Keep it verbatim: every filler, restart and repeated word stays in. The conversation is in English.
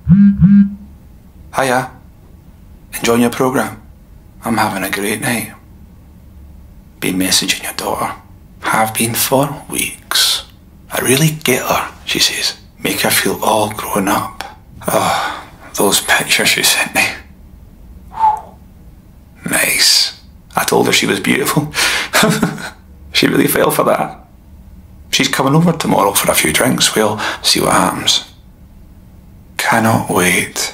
Hiya. Enjoying your programme? I'm having a great night. Been messaging your daughter. Have been for weeks. I really get her, she says. Make her feel all grown up. Oh, those pictures she sent me. Nice. I told her she was beautiful. She really fell for that. She's coming over tomorrow for a few drinks. We'll see what happens. Cannot wait.